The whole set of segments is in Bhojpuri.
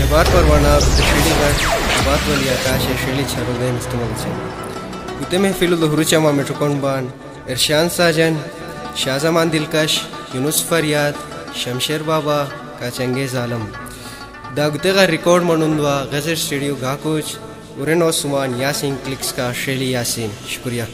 बार परवाना शेली बात वाली आकाश शेली छारोदे इस्तेमाल से उते में फिलु हुरुचमा मेट्रोकॉन बान इरशान साजन शाहजमान दिलकश यूनुस फरियाद शमशेर बाबा का चंगेज आलम दागते का रिकॉर्ड मनुंदवा गजर स्टूडियो गाकुच उरेनो सुमान यासिन क्लिक्स का शेली यासिन शुक्रिया।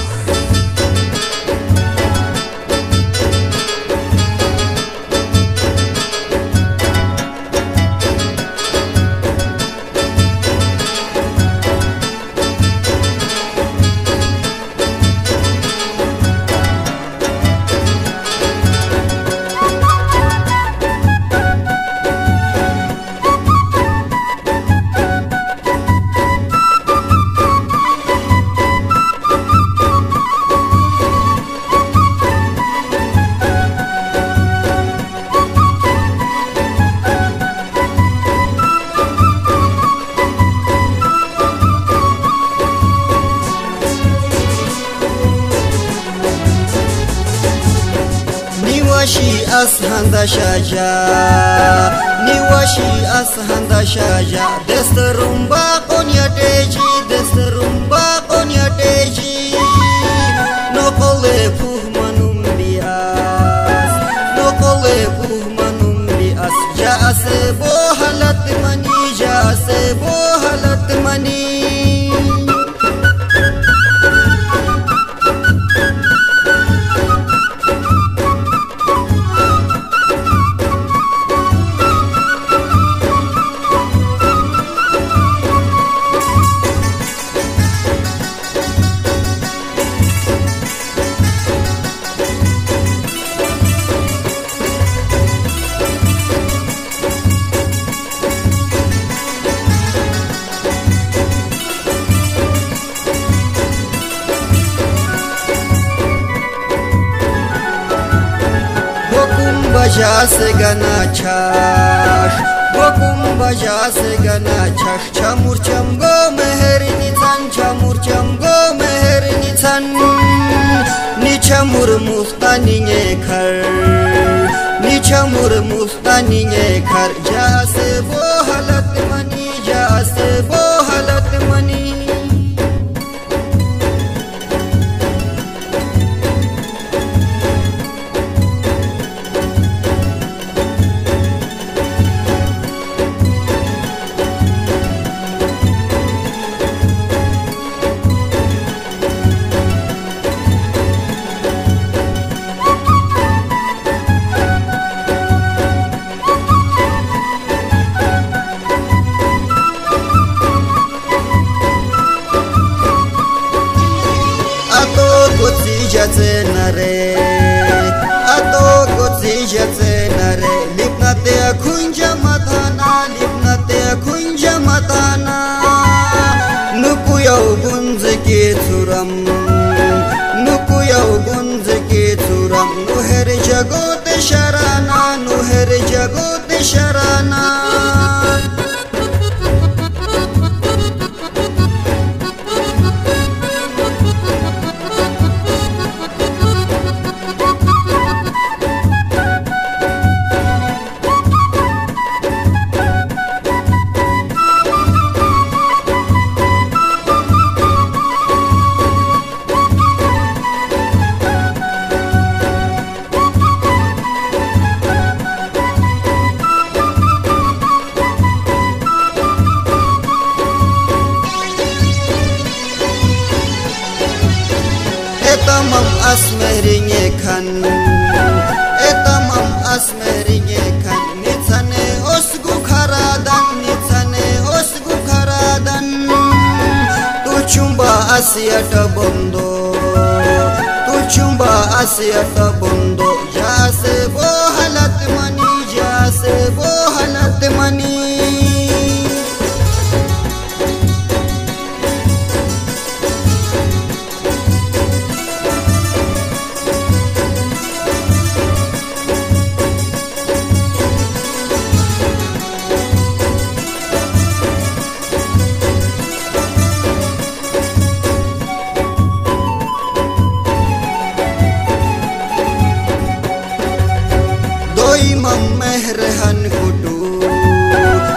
Niwashi ashanda shaja, niwashi ashanda shaja. Desterumba konya teji, desterumba konya teji. No kole puh manum bias, no kole puh manum bias. Ja se bo halat mani, ja se bo halat mani. बजा से गना छाश, गोकुम बजा से गना छाश. छमुर चमगो मेहर निथन, छमुर चमगो मेहर निथन. निछमुर मुस्तानी ने खर, निछमुर मुस्तानी ने खर. जा से वो हालत मनी, जा से वो हालत मनी. Nare, ato kotsi jatse nare. Lipna te kunja matana, lipna te kunja matana. Nuku yau gunze ke turam, nuku yau gunze ke turam. Nuher jagote sharana, nuher jagote sharana. Etamam asmeringe kan, etamam asmeringe kan. Nitsane osgu kharadan, nitsane osgu kharadan. Tu chumba asiyata bondo, tu chumba asiyata bondo. Ja se bo halat mani, ja se bo halat mani. Imam mehrhan kudu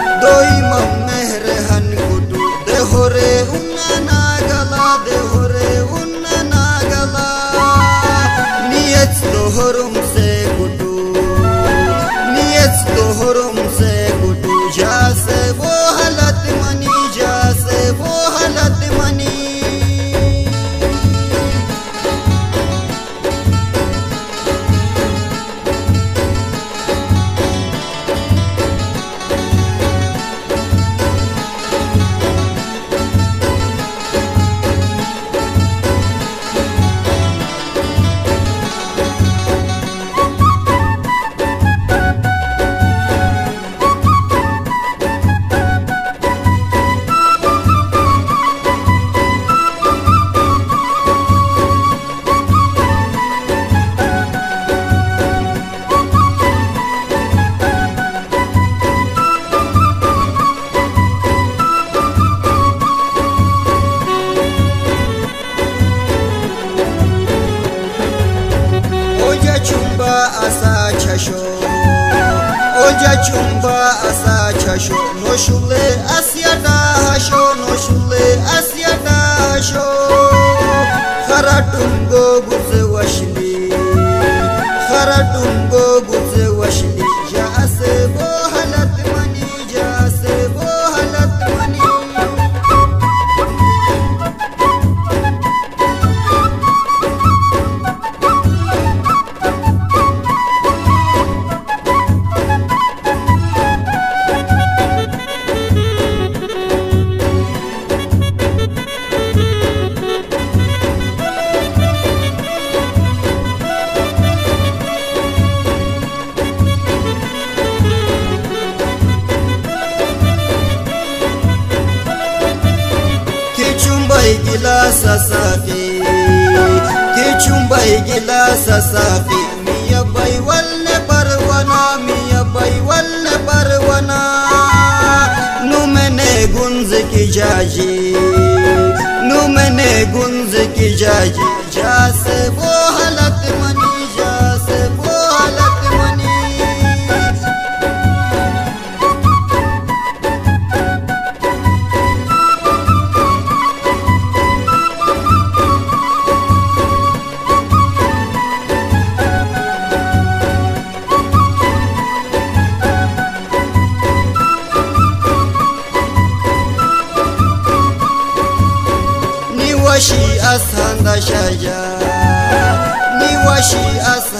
chumba asa chasho no shule asyada hasho no shule asyada hasho kharatungo guze washli kharatungo guze washli ja ase bo halat mani ja ase bo halat mani gilasa safi ki chumbai gilasa safi miya bai walne parwana miya bai walne parwana nu mene gunz ki jaji nu mene gunz ki jaji jase bo halat mani jase bo halat mani washi ashanda shaya ni washi